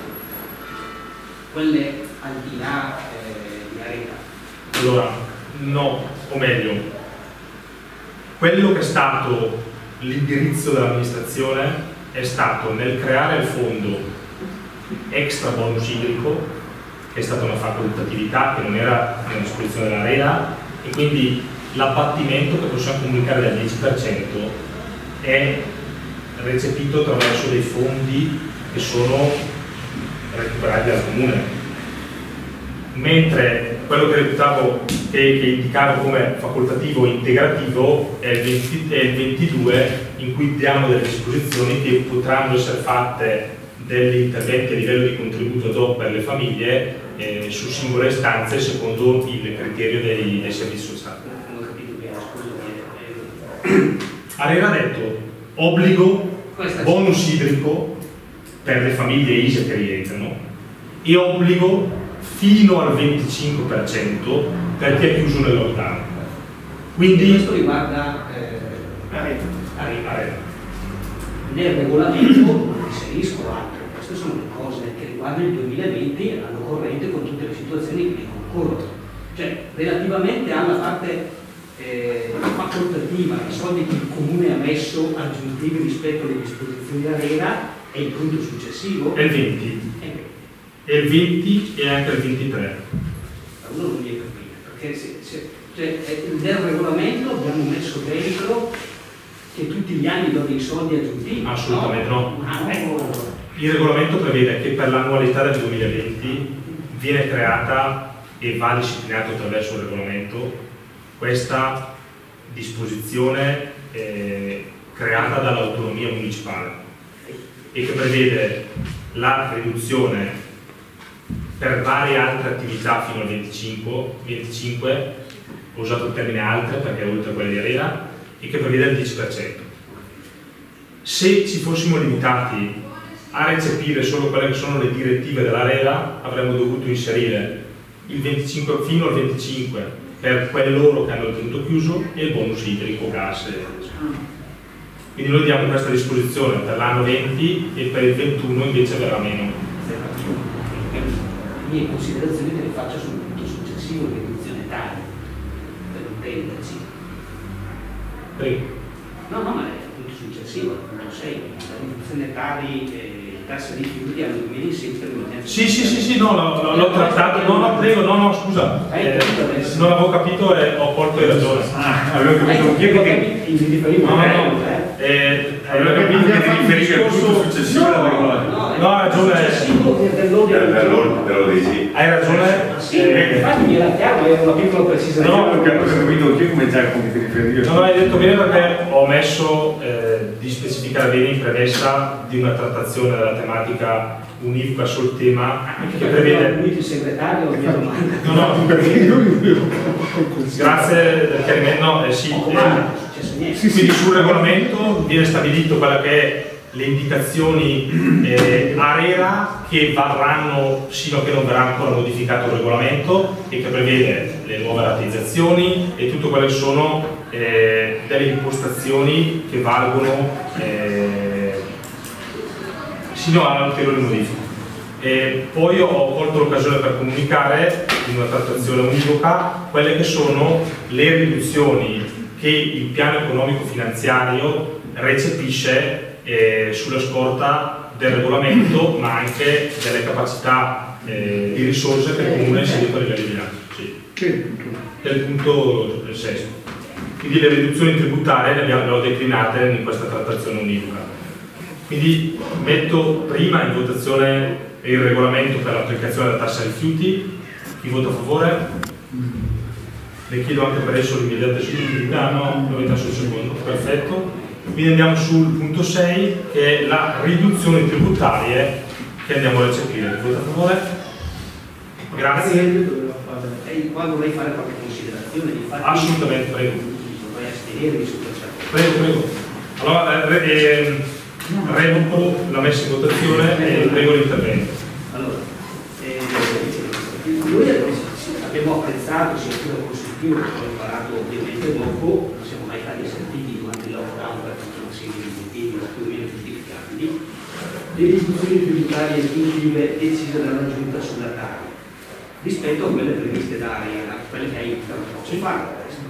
quelle al di là eh, di Arena. Allora, no, o meglio, quello che è stato l'indirizzo dell'amministrazione è stato nel creare il fondo extra bonus idrico, che è stata una facoltatività che non era nella disposizione dell'Arena, e quindi l'abbattimento che possiamo comunicare del dieci per cento è recepito attraverso dei fondi che sono recuperati dal Comune, mentre quello che reputavo che, che indicavo come facoltativo e integrativo è il, venti, è il ventidue, in cui diamo delle disposizioni che potranno essere fatte degli interventi a livello di contributo ad hoc per le famiglie eh, su singole istanze secondo il criterio dei, dei servizi sociali. Arena ha detto obbligo bonus idrico per le famiglie I S E che rientrano e obbligo fino al venticinque per cento per chi è chiuso nel lockdown. Quindi questo riguarda eh, Arena. Arena. Arena. Nel regolamento non inserisco altro, queste sono le cose che riguardano il duemilaventi e l'anno corrente con tutte le situazioni che ne concorrono. Cioè, relativamente alla parte Eh, facoltativa, i soldi che il Comune ha messo aggiuntivi rispetto alle disposizioni dell'Arena, è il punto successivo? È il venti. È il venti e anche il ventitré. Uno non mi è capito, perché se, se, cioè, nel regolamento abbiamo messo dentro che tutti gli anni do dei soldi aggiuntivi. Assolutamente no. no. Ah, ecco. Il regolamento prevede che per l'annualità del duemilaventi viene creata e va disciplinato attraverso il regolamento questa disposizione eh, creata dall'autonomia municipale e che prevede la riduzione per varie altre attività fino al venticinque, venticinque, ho usato il termine altre perché è oltre a quelle di Arena, e che prevede il dieci per cento. Se ci fossimo limitati a recepire solo quelle che sono le direttive dell'ARERA avremmo dovuto inserire il venticinque fino al venticinque per quelli che hanno il tenuto chiuso e il bonus idrico, gas. Quindi noi diamo questa disposizione per l'anno venti e per il ventuno invece verrà meno. Le mie considerazioni te le faccio sul punto successivo, riduzione tale, per intenderci. Prego. No, no, ma è il punto successivo, il punto sei, la riduzione tali e tasse di rifiuti hanno dovuto sempre l'ordinanza. Sì, sì, sì, sì, no, l'ho trattato, no, no, prego, no, no, scusa, eh, non avevo capito e ho colto in ragione. Ah, avevo capito anch'io che mi riferivo no, a no, me, eh. eh, avevo capito che ti riferivi al punto successivo alla regolazione. No, ha ragione. Hai ragione. Sì, infatti mi era chiaro, era una piccola precisazione. No, perché ho capito anch'io come già come ti riferivi. No, hai detto bene perché ho omesso eh, di specificare bene in premessa di una trattazione della tematica univoca sul tema anche che prevede il segretario la mia domanda. no, no, perché grazie del chiarimento. No, eh, sì, eh, quindi sul regolamento viene stabilito quella che è le indicazioni eh, ARERA che varranno sino a che non verrà ancora modificato il regolamento e che prevede le nuove rateizzazioni e tutto quello che sono eh, delle impostazioni che valgono eh, sino a ulteriori modifiche. E poi ho colto l'occasione per comunicare in una trattazione univoca quelle che sono le riduzioni che il piano economico finanziario recepisce Eh, sulla scorta del regolamento ma anche delle capacità eh, di risorse che il Comune ha inserito a livello di bilancio. Sì. Che È il punto sesto. Quindi le riduzioni tributarie le abbiamo declinate in questa trattazione univoca. Quindi metto prima in votazione il regolamento per l'applicazione della tassa rifiuti. Chi vota a favore? Le chiedo anche per esso l'immediata esecutività. No, novità sul secondo. Perfetto. Quindi andiamo sul punto sei che è la riduzione tributarie che andiamo a recepire. Vota a favore? Grazie. E qua vorrei fare qualche considerazione. Infatti, assolutamente, prego. Vorrei astenermi su questa cosa. Prego, prego. Allora, eh, eh, revoco la messa in votazione e prego l'intervento. Allora, eh, noi abbiamo apprezzato, sia pure costruttivo, che abbiamo imparato ovviamente dopo, non siamo mai stati sentiti durante il lockdown per tutta una serie di motivi più o meno giustificabili, le riduzioni tributarie esclusive decise dalla Giunta sulla Tari rispetto a quelle previste da ARERA, quelle che hai poco fa.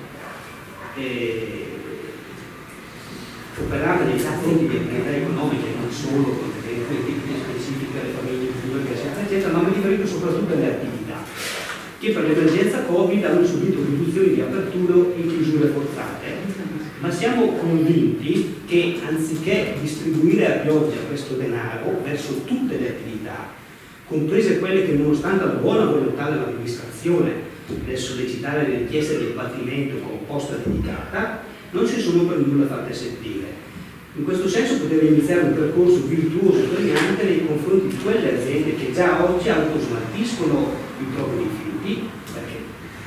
Operare nei confronti di attività economiche, non solo con delle politiche specifiche alle famiglie, eccetera, eccetera, ma mi riferisco soprattutto alle attività che per l'emergenza Covid hanno subito riduzioni di apertura e chiusure forzate, ma siamo convinti che anziché distribuire a pioggia questo denaro verso tutte le attività, comprese quelle che nonostante la buona volontà dell'amministrazione nel sollecitare le richieste di abbattimento con posta dedicata, non si sono per nulla fatte sentire. In questo senso poteva iniziare un percorso virtuoso e premiante nei confronti di quelle aziende che già oggi autosmaltiscono i propri rifiuti, perché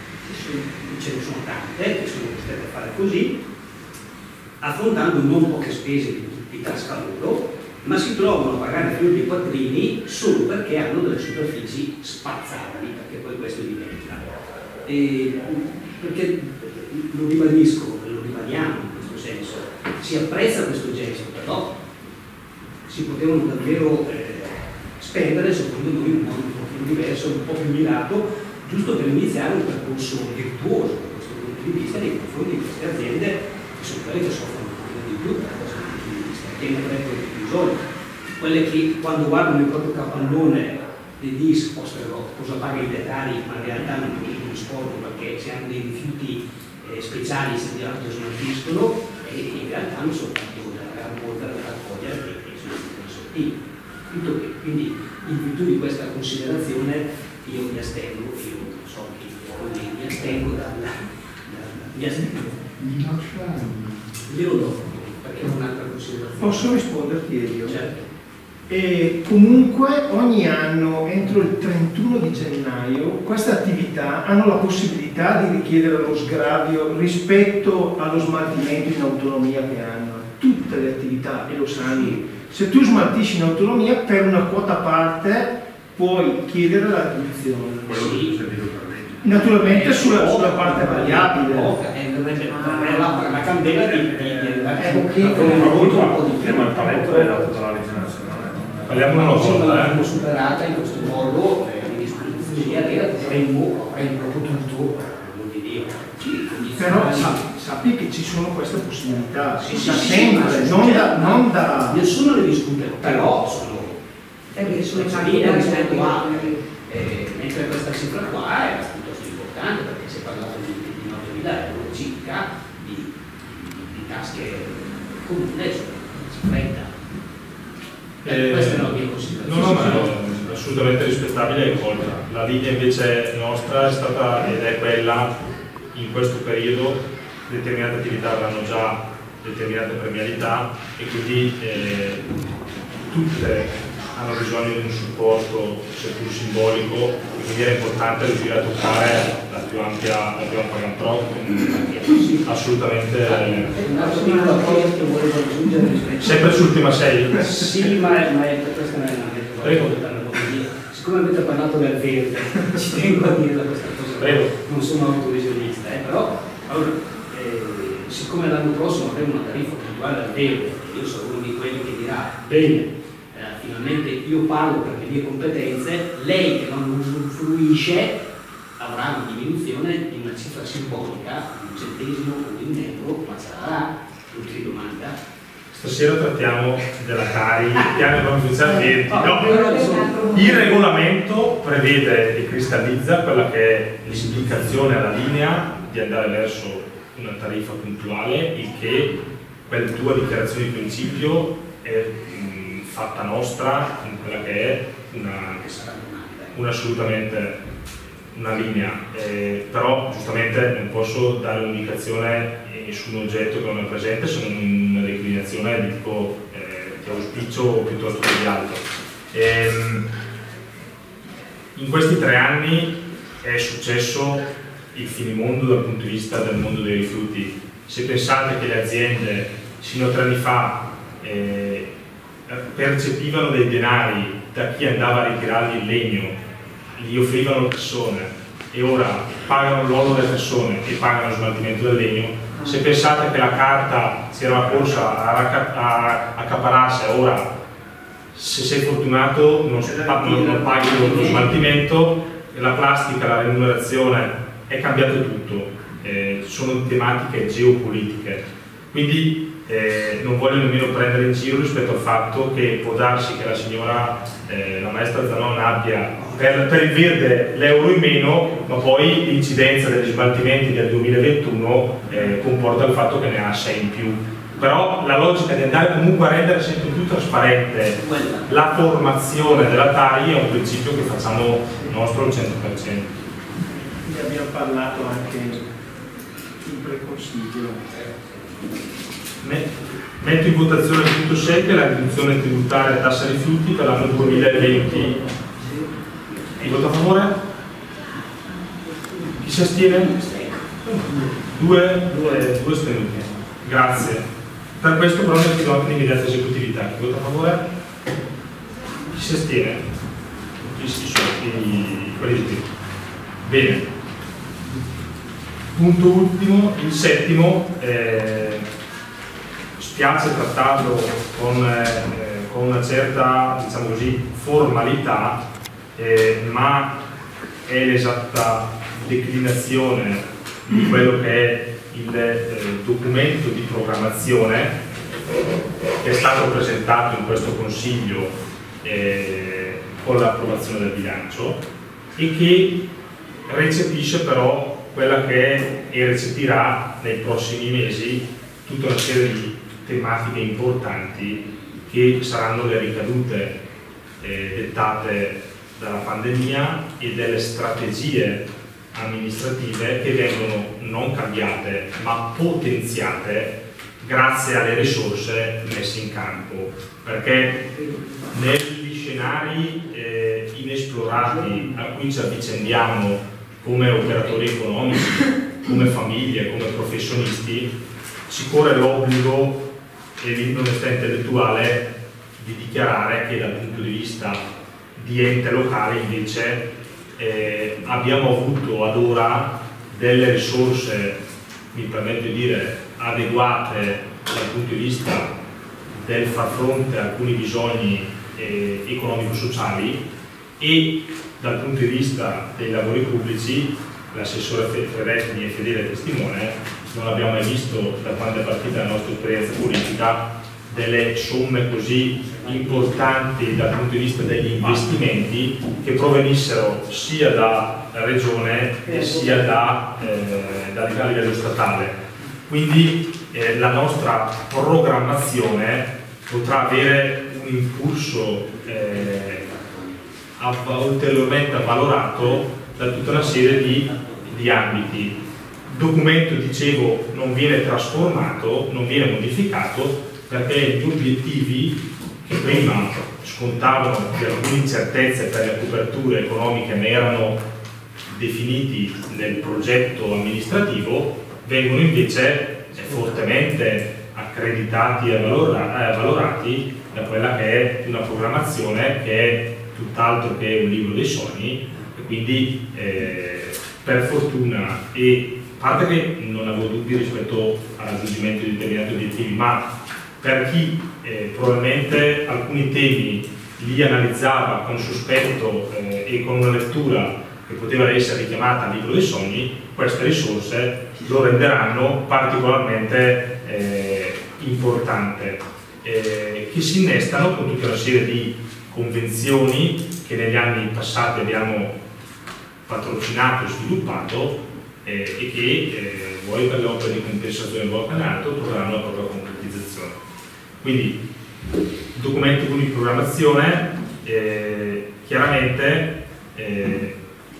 ce ne sono tante che sono costrette a fare così, affrontando non poche spese di, di tasca loro, ma si trovano a pagare fiori e quattrini solo perché hanno delle superfici spazzabili, perché poi questo diventa. E, perché lo ribadisco, lo ribadiamo in questo senso, si apprezza questo gesto, però si potevano davvero eh, spendere, secondo noi, in un modo un po' più diverso, un po' più mirato, giusto per iniziare un percorso virtuoso da questo punto di vista nei confronti di queste aziende che sono quelle che soffrono di più da questo punto di vista, che ne avrebbero di più bisogno, quelle che quando guardano il proprio capannone di D I S possono, cosa paga i dettagli, ma in realtà non producono sporco perché se hanno dei rifiuti eh, speciali se di altro smaltiscono e in realtà non soltanto una gran polvere da raccogliere che sono sottili. Tutto qui. Quindi in virtù di questa considerazione io mi astengo, io so che mi astengo dalla, dalla mi astengo. Glielo do perché è un'altra considerazione. Posso risponderti Elio? Certo. E comunque ogni anno entro il trentuno di gennaio queste attività hanno la possibilità di richiedere lo sgravio rispetto allo smaltimento in autonomia che hanno. Tutte le attività, e lo sanno Se tu smaltisci in autonomia, per una quota parte puoi chiedere la riduzione. Quello che tu sentito per legge. Naturalmente sulla, sulla parte variabile. Eh, dovrebbe avere la, la candela di, di, di Ecco che che molto un po' di più. Ma il talento è dato dalla legge nazionale. Parliamo una Insomma, volta, l'abbiamo eh. superata in questo modo, eh, in discussione vera, potremmo, avremmo potuto, non vi dico, Però sappi, sappi che ci sono queste possibilità, Sì, da sì, sì, sempre, sì, non, sì, da, sì. non da... Nessuno le discute, però sono perché sono linee rispetto a, eh, mentre questa cifra qua è piuttosto importante, perché si è parlato di, di novantamila euro circa di, di, di tasche comuni, si fretta. Eh, questa è una mia No, considerazione. no, ma è assolutamente rispettabile e colta. La linea invece nostra è stata ed è quella in questo periodo, determinate attività avranno già determinate premialità e quindi eh, tutte hanno bisogno di un supporto seppur simbolico, e quindi era importante riuscire a toccare la più ampia, la più ampia gamma. Assolutamente. Un altro piccolo appoggio che volevo aggiungere rispetto Sempre sull'ultima sei? Sì, ma, ma è, questa non è una Prego. Siccome avete parlato del verde, ci tengo a dirla questa cosa. Prego. Non sono autolesionista, eh, però allora, eh, siccome l'anno prossimo avremo una tariffa puntuale al verde, io sono uno di quelli che dirà, bene, eh, finalmente io parlo per le mie competenze, lei che non usufruisce avrà una diminuzione di una cifra simbolica, un centesimo o un euro, ma sarà, non ti domanda. Stasera trattiamo della Tari, piano di manutenzione ambienti. No, No. il regolamento prevede e cristallizza quella che è l'indicazione alla linea di andare verso una tariffa puntuale, il che quella tua dichiarazione di principio è mh, fatta nostra in quella che è una, una assolutamente una linea, eh, però giustamente non posso dare un'indicazione su un oggetto che non è presente se non una declinazione di tipo eh, di auspicio piuttosto che di altro. Ehm, in questi tre anni è successo il finimondo dal punto di vista del mondo dei rifiuti. Se pensate che le aziende sino a tre anni fa eh, percepivano dei denari da chi andava a ritirargli il legno, li offrivano le persone e ora pagano l'olio delle persone e pagano lo smaltimento del legno, se pensate che la carta si era una corsa a, a, a accapararsi, ora se sei fortunato non, non, non paghi lo smaltimento, la plastica, la remunerazione, è cambiato tutto, eh, sono tematiche geopolitiche, quindi Eh, non voglio nemmeno prendere in giro rispetto al fatto che può darsi che la signora, eh, la maestra Zanon abbia per, per il verde l'euro in meno, ma poi l'incidenza degli smaltimenti del duemilaventuno eh, comporta il fatto che ne ha sei in più. Però la logica di andare comunque a rendere sempre più trasparente la formazione della Tari è un principio che facciamo nostro al cento per cento. Ne abbiamo parlato anche in preconsiglio. Metto in votazione il punto sei, che è la riduzione tributaria a tassa rifiuti per l'anno duemilaventi. Chi vota a favore? Chi si astiene? Due, due, due astenuti. Grazie. Per questo però ne chiedo anche l'immediata esecutività. Chi vota a favore? Chi si astiene? Chi si sono quelli di bene. Punto ultimo, il settimo. Eh, spiace trattarlo con, eh, con una certa, diciamo così, formalità, eh, ma è l'esatta declinazione di quello che è il eh, documento di programmazione che è stato presentato in questo Consiglio eh, con l'approvazione del bilancio e che recepisce però quella che è e recepirà nei prossimi mesi tutta una serie di tematiche importanti che saranno le ricadute eh, dettate dalla pandemia e delle strategie amministrative che vengono non cambiate ma potenziate grazie alle risorse messe in campo, perché negli scenari eh, inesplorati a cui ci avvicendiamo come operatori economici, come famiglie, come professionisti, ci corre l'obbligo e l'onestà intellettuale di dichiarare che dal punto di vista di ente locale invece eh, abbiamo avuto ad ora delle risorse, mi permetto di dire, adeguate dal punto di vista del far fronte a alcuni bisogni eh, economico-sociali, e dal punto di vista dei lavori pubblici l'assessore Ferretti è fedele testimone, non abbiamo mai visto da quando è partita la nostra esperienza politica delle somme così importanti dal punto di vista degli investimenti che provenissero sia da regione sia da, eh, da livello statale. Quindi eh, la nostra programmazione potrà avere un impulso eh, ulteriormente avvalorato da tutta una serie di, di ambiti. Il documento, dicevo, non viene trasformato, non viene modificato, perché gli obiettivi che prima scontavano di alcune incertezze per le coperture economiche ne erano definiti nel progetto amministrativo, vengono invece fortemente accreditati e valorati da quella che è una programmazione che è tutt'altro che un libro dei sogni, e quindi eh, per fortuna, e a parte che non avevo dubbi rispetto al raggiungimento di determinati obiettivi, ma per chi eh, probabilmente alcuni temi li analizzava con sospetto eh, e con una lettura che poteva essere richiamata al libro dei sogni, queste risorse lo renderanno particolarmente eh, importante, eh, che si innestano con tutta una serie di convenzioni che negli anni passati abbiamo patrocinato e sviluppato eh, e che eh, vuoi per le opere di compensazione del Vulcanato troveranno la propria concretizzazione. Quindi il documento di programmazione eh, chiaramente eh,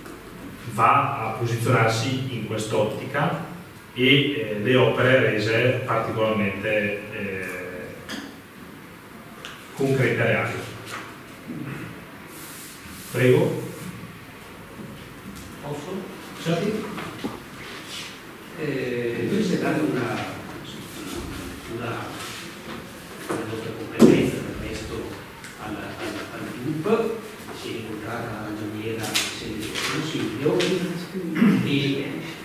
va a posizionarsi in quest'ottica e eh, le opere rese particolarmente eh, concrete e reali. Prego. Posso? Certo. Eh, noi stiamo dando una, una la nostra competenza del resto al, al, al G U P, si è incontrata la ragioniera in sede di consiglio e,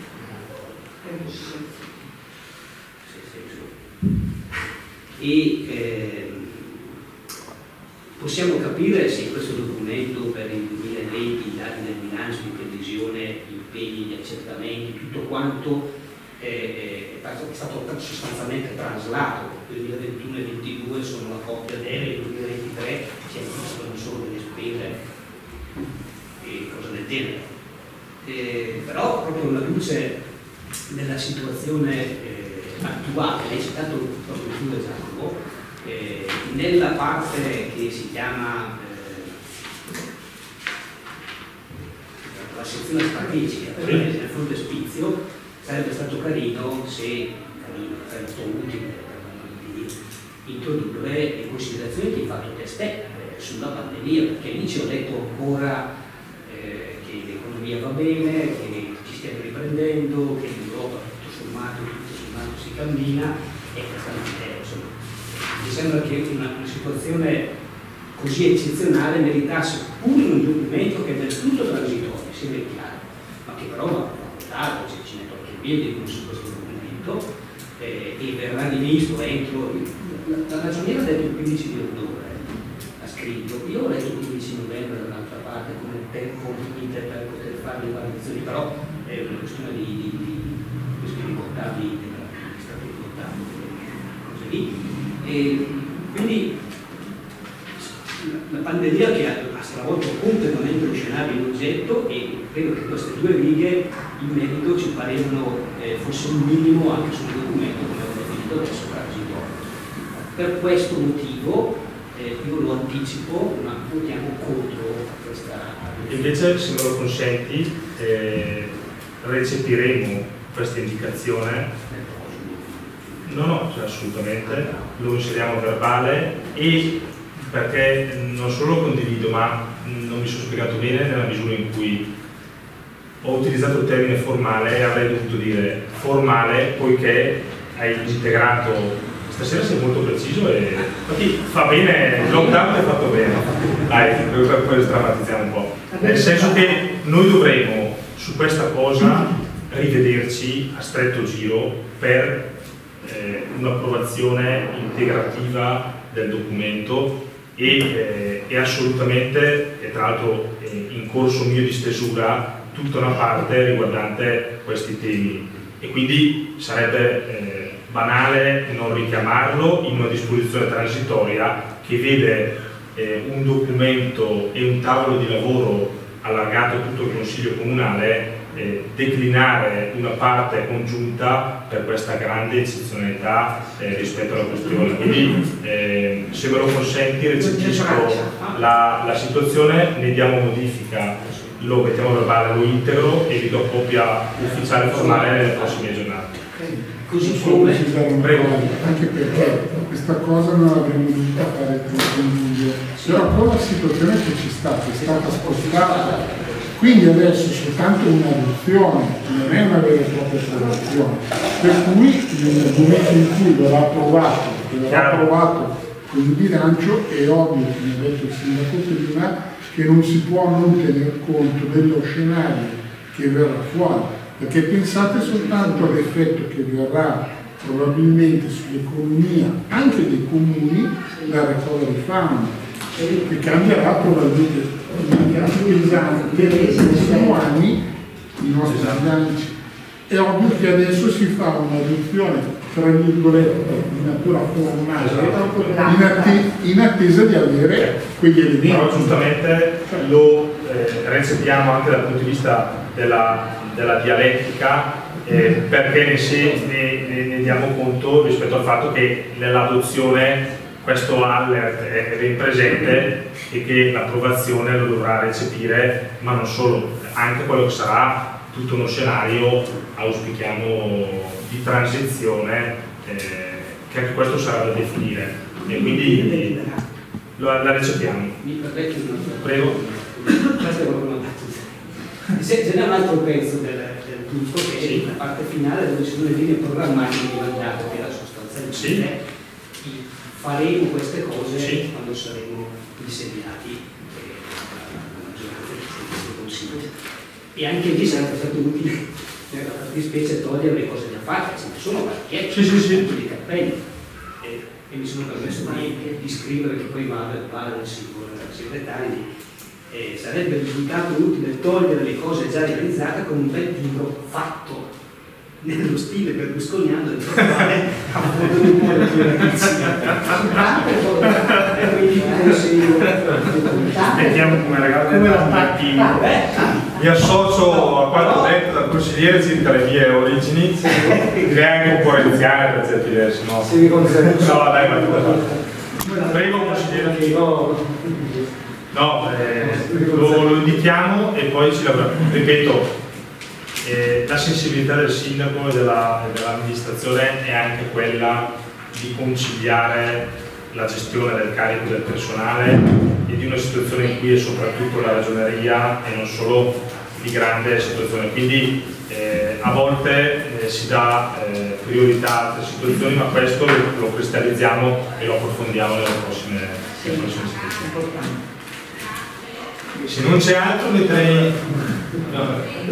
e eh, possiamo capire se questo documento per il duemilaventi, i dati del bilancio di previsione, gli impegni, gli accertamenti, tutto quanto è stato sostanzialmente traslato. Il duemilaventuno e duemilaventidue sono la coppia del duemilaventitré, si è visto non solo delle spese e cose del genere. Eh, però proprio alla luce della situazione eh, attuale, lei ha citato proprio tu Giacomo, eh, nella parte che si chiama eh, la sezione strategica, per esempio nel frontespizio, sarebbe stato carino se, carino, sarebbe stato utile di introdurre le considerazioni che hai fatto testé eh, sulla pandemia, perché lì ci ho letto ancora eh, che l'economia va bene, che ci stiamo riprendendo, che in Europa tutto sommato, tutto sommato si cammina, e questa è, insomma, mi sembra che una, una situazione così eccezionale meritasse pure un documento che è del tutto transitorio, sia ben chiaro, ma che però va votato, cioè, ci metto anche in piedi su questo documento eh, e verrà rivisto entro, la, la ragioniera ha detto il quindici di ottobre, ha scritto, io ho letto il quindici novembre dall'altra parte come tempo limite per poter fare le variazioni, però è una questione di, di, di questioni contabili, di stati contabili, cose lì. E quindi la pandemia che ha stravolto completamente lo scenario in oggetto, e credo che queste due righe in merito ci parevano eh, fosse un minimo anche sul documento come ho definito adesso transitorio. Per questo motivo eh, io lo anticipo, ma votiamo contro questa. Invece, se me lo consenti, eh, recepiremo questa indicazione. No, no, cioè, assolutamente, lo inseriamo a verbale, e perché non solo condivido, ma non mi sono spiegato bene nella misura in cui ho utilizzato il termine formale e avrei dovuto dire formale, poiché hai integrato stasera sei molto preciso e infatti fa bene, lontano hai fatto bene. Dai, poi sdrammatizziamo un po'. Nel senso che noi dovremo su questa cosa rivederci a stretto giro per eh, un'approvazione integrativa del documento e, eh, e assolutamente, e tra l'altro eh, in corso mio di stesura, tutta una parte riguardante questi temi e quindi sarebbe eh, banale non richiamarlo in una disposizione transitoria che vede eh, un documento e un tavolo di lavoro allargato a tutto il Consiglio Comunale eh, declinare una parte congiunta per questa grande eccezionalità eh, rispetto alla questione. Quindi eh, se me lo consenti recepisco la, la situazione, ne diamo modifica, lo mettiamo a verbale, lo integro e vi do copia ufficiale formale nelle prossime giornate. Così come prego, anche perché questa cosa non l'avremmo dovuta fare troppo in luglio, però con la situazione che c'è stata è stata spostata, quindi adesso soltanto un'adozione, non è una vera e propria approvazione, per cui nel momento in cui verrà approvato, che verrà approvato con il bilancio, è ovvio, come ha detto il sindaco prima, che non si può non tener conto dello scenario che verrà fuori. Perché pensate soltanto all'effetto che verrà probabilmente sull'economia anche dei comuni la recovery fund, che cambierà probabilmente pesante nei prossimi anni i nostri bilanci. È ovvio che adesso si fa un'adozione tra virgolette di natura formale in, atti in attesa di avere quegli elementi. Però giustamente lo eh, recepiamo anche dal punto di vista della della dialettica eh, perché ne, se, ne, ne, ne diamo conto rispetto al fatto che nell'adozione questo alert è ben presente e che l'approvazione lo dovrà recepire, ma non solo, anche quello che sarà tutto uno scenario, auspichiamo, di transizione, eh, che anche questo sarà da definire e quindi lo, la recepiamo. Mi permetti una Prego. Se n'è un altro pezzo del, del tutto che è sì. la parte finale dove ci sono le linee programmatiche di mandato, che era sostanzialmente sì. faremo queste cose sì. quando saremo insediati la maggioranza del Consiglio. E anche lì sarebbe stato utile nella fattispecie togliere le cose da fare, ce ne sono parecchie, sì, sì, sì. di cappelli. E, e mi sono permesso di, di scrivere che poi va al singolo segretario. Eh, sarebbe risultato utile togliere le cose già realizzate con un bel libro fatto nello stile berlusconiano del quale a fondo di un po' di giurizia. Aspettiamo come regalo del Martino. Mi associo a quanto detto dal consigliere circa le mie origini, direi anche un po' renziane per certi versi, no? No, dai, ma tu prego consigliere. No, eh, lo, lo indichiamo e poi ci lavoriamo. Ripeto, eh, la sensibilità del sindaco e dell'amministrazione dell è anche quella di conciliare la gestione del carico del personale e di una situazione in cui è soprattutto la ragioneria e non solo di grande situazione. Quindi eh, a volte eh, si dà eh, priorità a altre situazioni, ma questo lo, lo cristallizziamo e lo approfondiamo nelle prossime, nelle prossime situazioni. Se non c'è altro metterei no,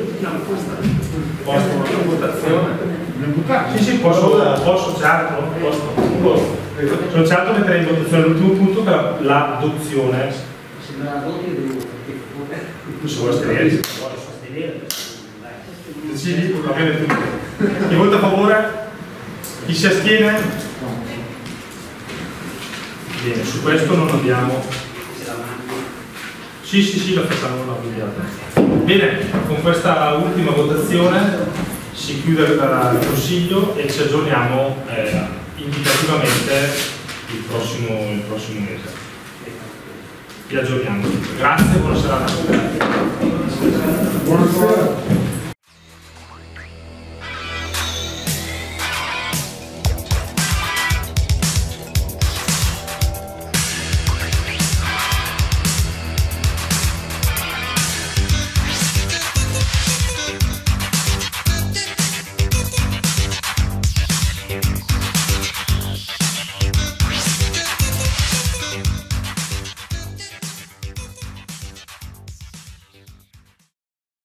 posto una votazione. Sì, sì, posso, posso c'è altro? Posso, posso. Se non c'è altro metterei in votazione l'ultimo punto che è l'adozione. Se me la voti devo se vuoi astenere. Decidi, va bene tutto. Chi vota a favore? Chi si astiene? Bene, su questo non abbiamo. Sì, sì, sì, la facciamo una videata. Bene, con questa ultima votazione si chiude il Consiglio e ci aggiorniamo eh, indicativamente il prossimo, il prossimo mese. Vi aggiorniamo. Grazie, buona serata. Buonasera.